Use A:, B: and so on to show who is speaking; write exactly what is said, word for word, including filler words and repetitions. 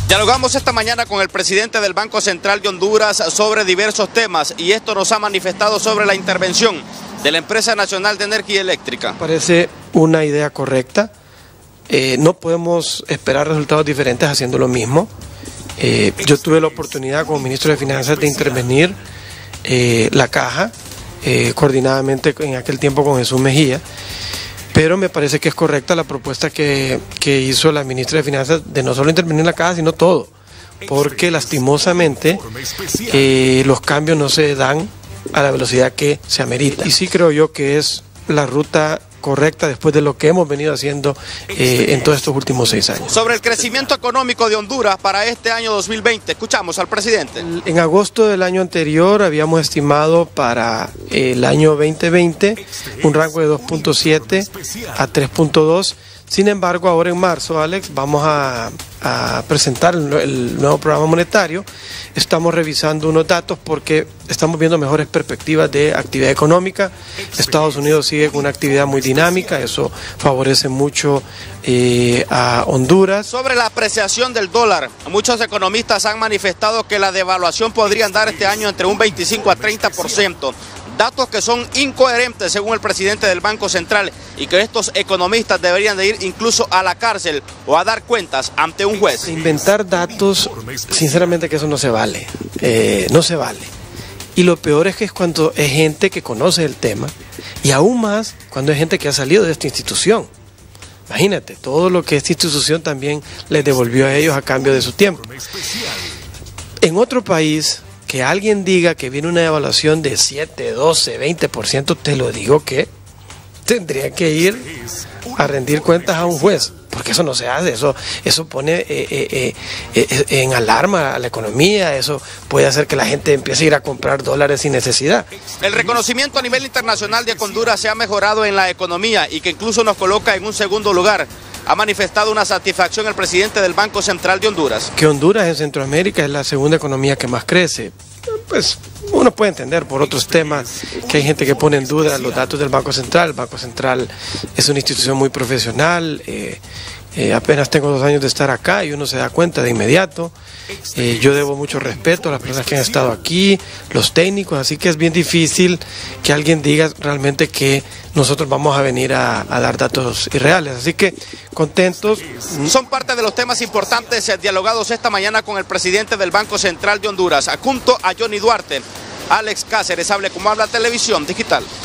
A: Dialogamos esta mañana con el presidente del Banco Central de Honduras sobre diversos temas y esto nos ha manifestado sobre la intervención de la Empresa Nacional de Energía Eléctrica.
B: Parece una idea correcta, eh, no podemos esperar resultados diferentes haciendo lo mismo. Eh, yo tuve la oportunidad como ministro de Finanzas de intervenir eh, la caja, eh, coordinadamente en aquel tiempo con Jesús Mejía, pero me parece que es correcta la propuesta que, que hizo la ministra de Finanzas de no solo intervenir en la caja, sino todo, porque lastimosamente eh, los cambios no se dan a la velocidad que se amerita. Y sí creo yo que es la ruta correcta después de lo que hemos venido haciendo eh, en todos estos últimos seis años.
A: Sobre el crecimiento económico de Honduras para este año dos mil veinte, escuchamos al presidente.
B: En agosto del año anterior habíamos estimado para el año veinte veinte un rango de dos punto siete a tres punto dos. Sin embargo, ahora en marzo, Alex, vamos a, a presentar el, el nuevo programa monetario. Estamos revisando unos datos porque estamos viendo mejores perspectivas de actividad económica. Estados Unidos sigue con una actividad muy dinámica, eso favorece mucho eh, a Honduras.
A: Sobre la apreciación del dólar, muchos economistas han manifestado que la devaluación podría andar este año entre un veinticinco a treinta por ciento. Datos que son incoherentes según el presidente del Banco Central y que estos economistas deberían de ir incluso a la cárcel o a dar cuentas ante un juez.
B: Inventar datos, sinceramente que eso no se vale, eh, no se vale. Y lo peor es que es cuando es gente que conoce el tema y aún más cuando es gente que ha salido de esta institución. Imagínate, todo lo que esta institución también les devolvió a ellos a cambio de su tiempo. En otro país, que alguien diga que viene una devaluación de siete, doce, veinte por ciento, te lo digo que tendría que ir a rendir cuentas a un juez, porque eso no se hace, eso, eso pone eh, eh, eh, en alarma a la economía, eso puede hacer que la gente empiece a ir a comprar dólares sin necesidad.
A: El reconocimiento a nivel internacional de que Honduras se ha mejorado en la economía y que incluso nos coloca en un segundo lugar. Ha manifestado una satisfacción el presidente del Banco Central de Honduras.
B: Que Honduras en Centroamérica es la segunda economía que más crece. Pues uno puede entender por otros temas que hay gente que pone en duda los datos del Banco Central. El Banco Central es una institución muy profesional. Eh, eh, apenas tengo dos años de estar acá y uno se da cuenta de inmediato. Eh, yo debo mucho respeto a las personas que han estado aquí, los técnicos, así que es bien difícil que alguien diga realmente que nosotros vamos a venir a, a dar datos irreales, así que contentos.
A: Son parte de los temas importantes eh, dialogados esta mañana con el presidente del Banco Central de Honduras, junto a Johnny Duarte. Alex Cáceres, hable como habla Televisión Digital.